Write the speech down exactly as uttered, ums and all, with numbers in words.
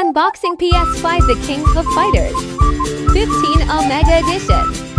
Unboxing P S five The King of Fighters fifteen A Mega Edition.